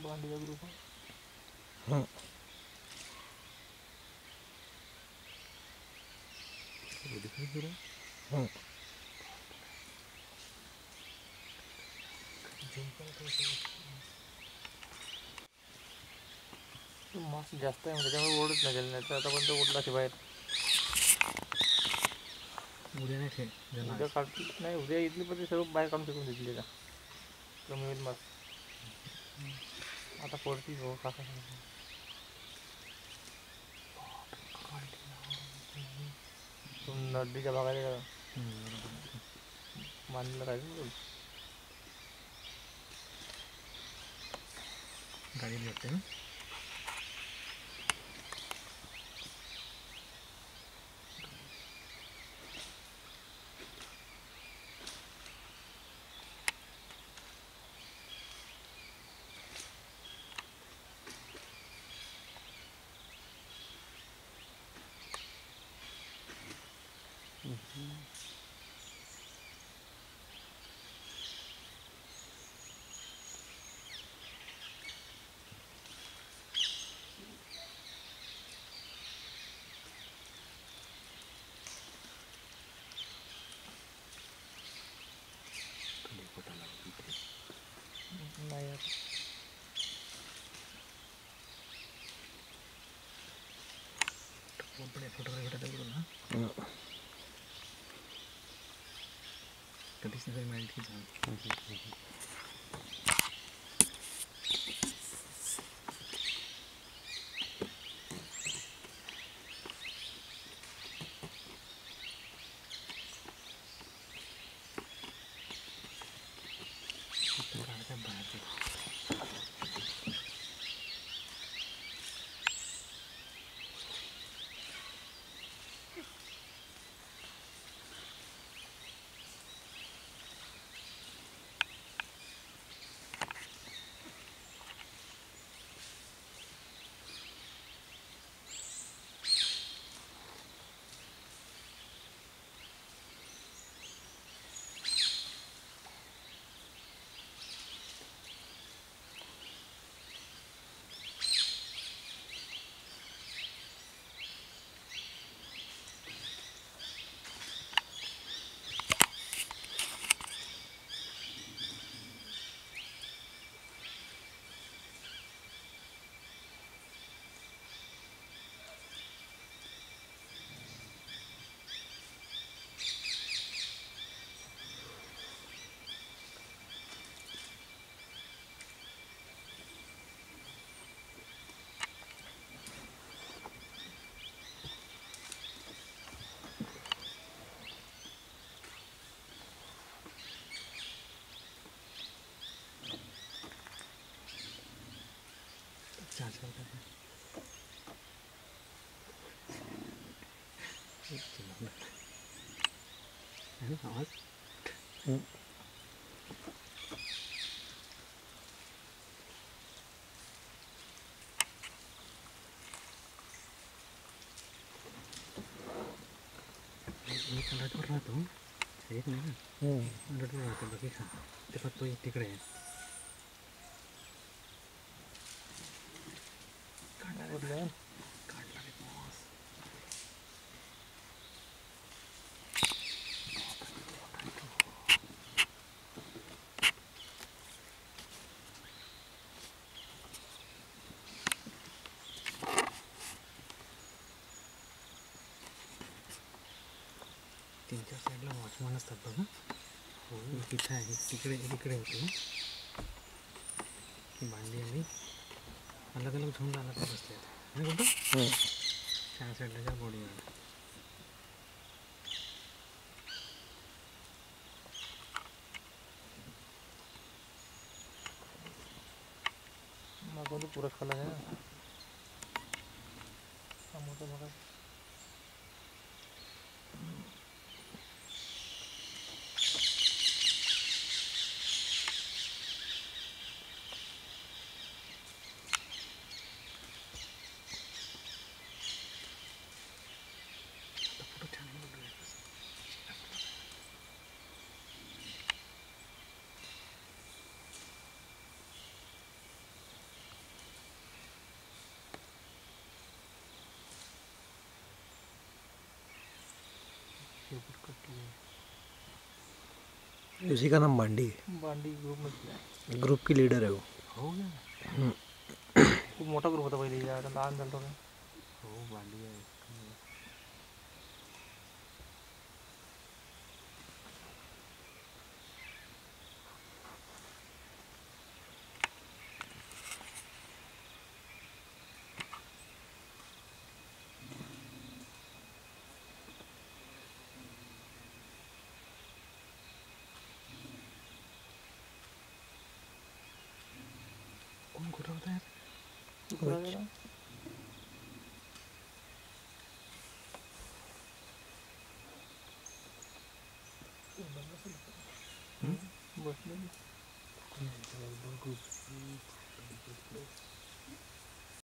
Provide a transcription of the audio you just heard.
भांडीचा group आहे. मास जास्त आहे म्हणजे त्यामुळे ओढत नाही गेलं, नाही तर आतापर्यंत ओढला की बाहेर. उद्या नाही उद्या काढतील नाही, उद्या इथली पण ते सर्व बाहेर काढून फेकून देतील त्याला. कमी होईल मास. आता पडतील भाऊ काका. नदीच्या भागाला मानलं राहायचं. गाडी भेटते ना. नाही कधीच नाही माहिती आवाज. एक रटवर राहतो, एक नाही ना. रटवर राहतो बाकी खा ते फक्त एक तिकडे आहे. काढला तीनच्या साईडला वॉचमन असतात बघा. तिथे आहे, तिकडे तिकडे होते भांडी आणि अलग अलग झोंड अलग बसले आहेत कुठं त्या साईडला बॉडीवर. मागून तो पुरा खाला आहे ना मोठा बघा. उसी का नाम बांडी है। बांडी ग्रुप में ग्रुप की लीडर है वो। हो गया खूप मोठा ग्रुप होता पहिले, आता लहान झालं थोडं. हो बांडी आहे कोण कुठं होता यार बसले. कोण